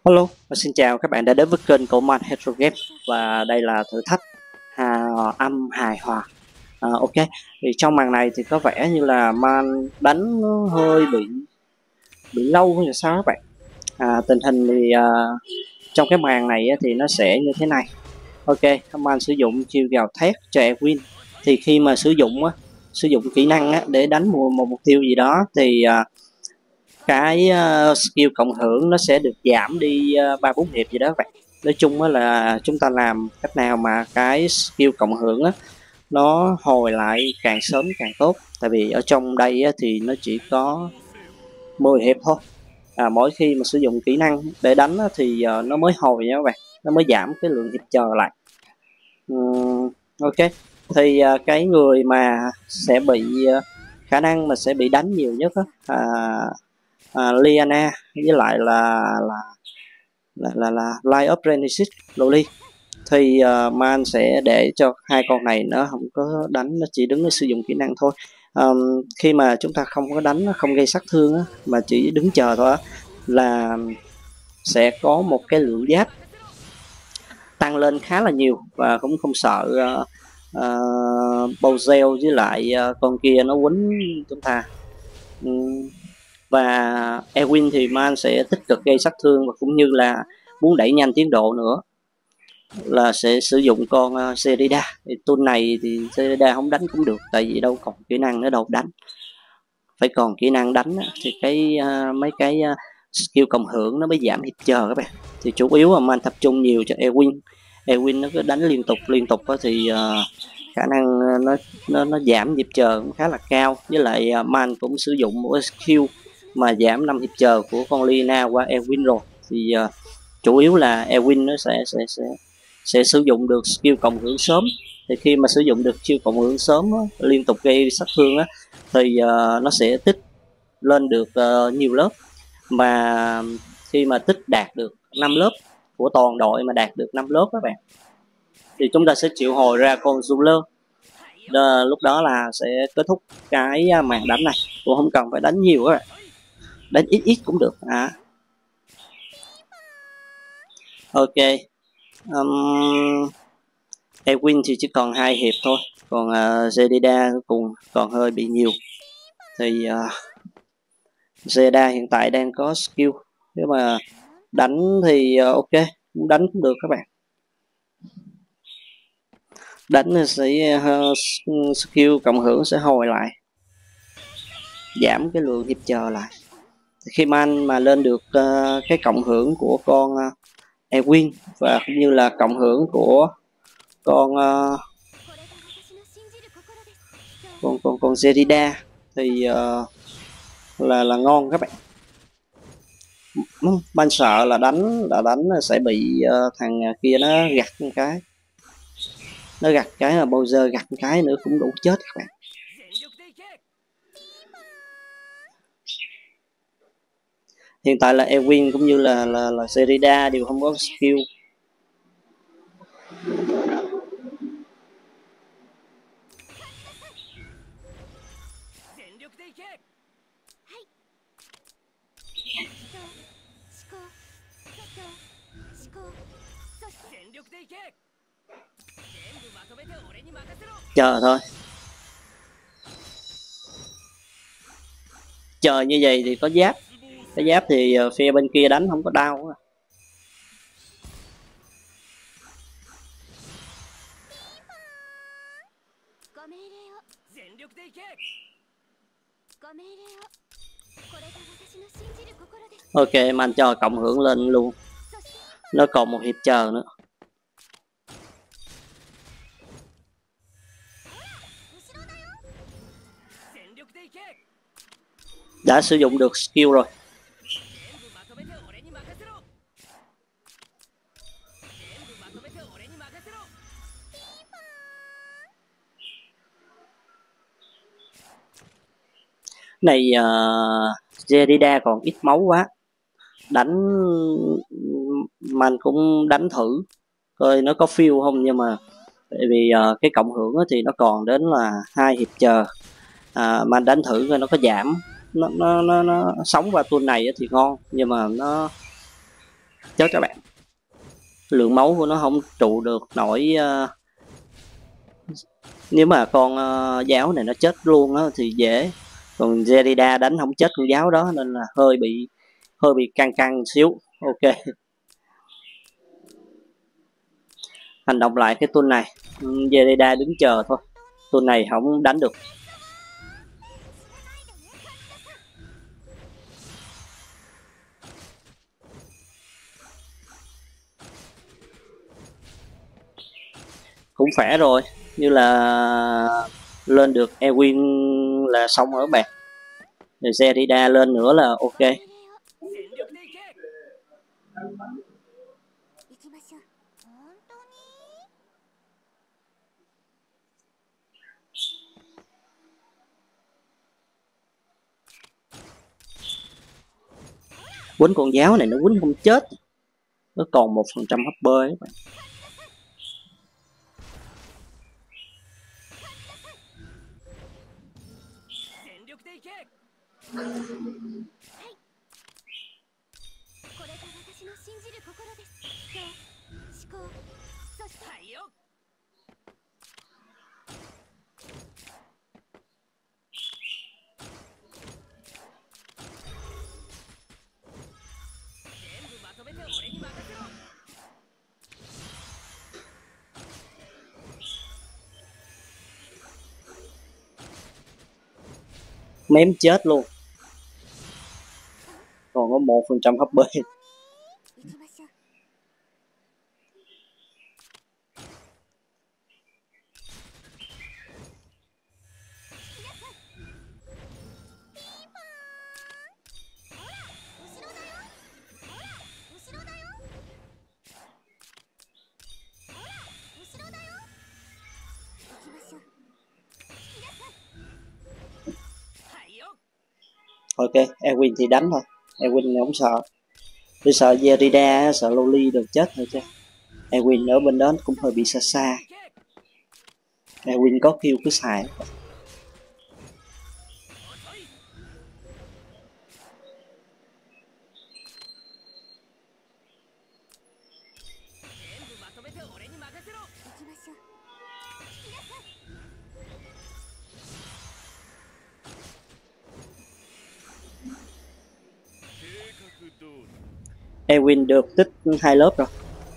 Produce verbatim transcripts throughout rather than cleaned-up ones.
Hello và xin chào các bạn đã đến với kênh của Man Retro Game, và đây là thử thách hà, âm hài hòa. À, ok, thì trong màn này thì có vẻ như là Man đánh nó hơi bị bị lâu hay là sao các bạn. À, tình hình thì à, trong cái màn này thì nó sẽ như thế này. Ok, Man sử dụng chiêu gào thét cho Ewin. Thì khi mà sử dụng á, sử dụng kỹ năng á, để đánh một, một mục tiêu gì đó thì à, cái uh, skill cộng hưởng nó sẽ được giảm đi ba uh, bốn hiệp gì đó các bạn. Nói chung là chúng ta làm cách nào mà cái skill cộng hưởng á, nó hồi lại càng sớm càng tốt, tại vì ở trong đây á, thì nó chỉ có mười hiệp thôi. À, mỗi khi mà sử dụng kỹ năng để đánh á, thì uh, nó mới hồi nha các bạn, nó mới giảm cái lượng hiệp chờ lại. uhm, ok, thì uh, cái người mà sẽ bị uh, khả năng mà sẽ bị đánh nhiều nhất á, à, à, Liana với lại là là là là, là Light of Genesis Loli. Thì uh, Man sẽ để cho hai con này nó không có đánh, nó chỉ đứng để sử dụng kỹ năng thôi. Um, khi mà chúng ta không có đánh, nó không gây sát thương á, mà chỉ đứng chờ thôi á, là sẽ có một cái lượng giáp tăng lên khá là nhiều, và cũng không sợ uh, uh, Bowser với lại uh, con kia nó quýnh chúng ta. um, và Ewin thì Man sẽ tích cực gây sát thương, và cũng như là muốn đẩy nhanh tiến độ nữa là sẽ sử dụng con uh, Serida. Thì tool này thì Serida không đánh cũng được, tại vì đâu còn kỹ năng nữa đâu đánh, phải còn kỹ năng đánh thì cái uh, mấy cái uh, skill cộng hưởng nó mới giảm hiệp chờ các bạn. Thì chủ yếu là Man tập trung nhiều cho Ewin. Ewin nó cứ đánh liên tục liên tục đó, thì uh, khả năng nó nó nó giảm nhịp chờ cũng khá là cao. Với lại uh, Man cũng sử dụng một skill mà giảm năm hiệp chờ của con Lina qua Ewin rồi, thì uh, chủ yếu là Ewin nó sẽ sẽ sẽ sẽ sử dụng được skill cộng hưởng sớm. Thì khi mà sử dụng được skill cộng hưởng sớm á, liên tục gây sát thương á, thì uh, nó sẽ tích lên được uh, nhiều lớp. Mà khi mà tích đạt được năm lớp của toàn đội, mà đạt được năm lớp các bạn, thì chúng ta sẽ triệu hồi ra con Ruler. Đờ, lúc đó là sẽ kết thúc cái màn đánh này, cũng không cần phải đánh nhiều các bạn, đánh ít ít cũng được. À, ok. um, Ewin thì chỉ còn hai hiệp thôi, còn uh, Zedida cùng còn hơi bị nhiều. Thì uh, Zedida hiện tại đang có skill, nếu mà đánh thì uh, ok, đánh cũng được các bạn. Đánh sẽ uh, skill cộng hưởng sẽ hồi lại, giảm cái lượng hiệp chờ lại. Khi Man mà lên được uh, cái cộng hưởng của con uh, Ewin, và cũng như là cộng hưởng của con uh, con con con Zerida thì uh, là là ngon các bạn. Man sợ là đánh là đánh sẽ bị uh, thằng kia nó gặt một cái, nó gặt cái là Bowser gặt một cái nữa cũng đủ chết các bạn. Hiện tại là Ewin cũng như là là là Zerida đều không có skill. Chờ thôi, chờ như vậy thì có giáp, cái giáp thì phía bên kia đánh không có đau. Ok, Man cho cộng hưởng lên luôn, nó còn một hiệp chờ nữa. Đã sử dụng được skill rồi. Này uh, Zerida còn ít máu quá, đánh Man cũng đánh thử coi nó có feel không, nhưng mà tại vì uh, cái cộng hưởng thì nó còn đến là hai hiệp chờ. À, Man đánh thử coi nó có giảm, nó nó nó, nó sống qua tuần này thì ngon, nhưng mà nó chết các bạn. Lượng máu của nó không trụ được nổi. Uh, nếu mà con uh, giáo này nó chết luôn á thì dễ, còn Zerida đánh không chết con giáo đó nên là hơi bị hơi bị căng căng xíu. Ok, hành động lại cái tuần này. Zerida đứng chờ thôi, tuần này không đánh được. Cũng khỏe rồi, như là lên được Ewin là xong rồi các bạn. Rồi Zerida lên nữa là ok. Quýnh con giáo này nó quýnh không chết, nó còn một phần trăm hp các bạn. Mém chết luôn, còn có một phần trăm hp. Ok, Ewin thì đánh thôi, Ewin không sợ. Tôi sợ Zerida, sợ Loli được chết thôi chứ. Ewin ở bên đó cũng hơi bị xa xa. Ewin có kill cứ xài. Ewin được tích hai lớp rồi.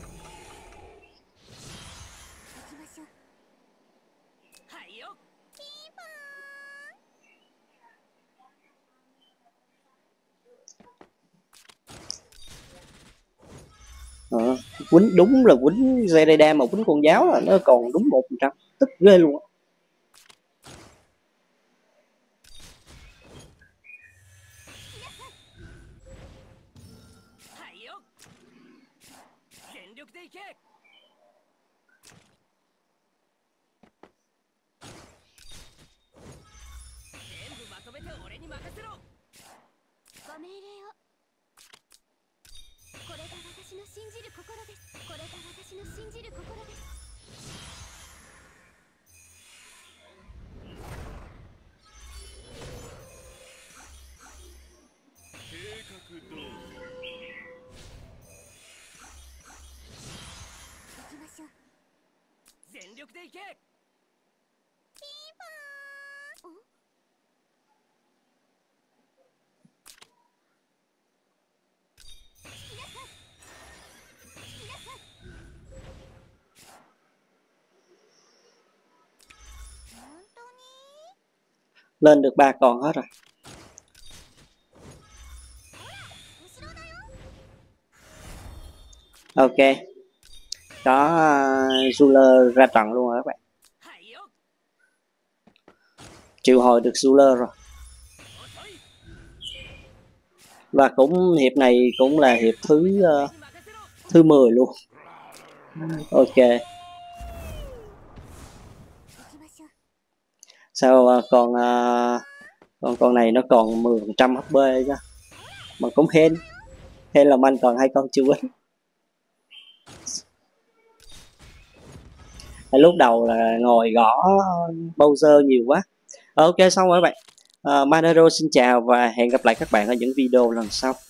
Ờ, quýnh đúng là quýnh Zerida mà quýnh con giáo là nó còn đúng một phần trăm, tức ghê luôn á. Lên được ba con hết rồi. Ok, có uh, Ruler ra trận luôn rồi các bạn. Triệu hồi được Ruler rồi. Và cũng hiệp này cũng là hiệp thứ uh, thứ mười luôn. Ok. Sao uh, còn uh, con con này nó còn mười phần trăm hp chứ. Mà cũng hên. Hên là anh còn hai con chưa quýnh. Lúc đầu là ngồi gõ Bowser nhiều quá. Ok xong rồi các bạn. uh, Manero xin chào và hẹn gặp lại các bạn ở những video lần sau.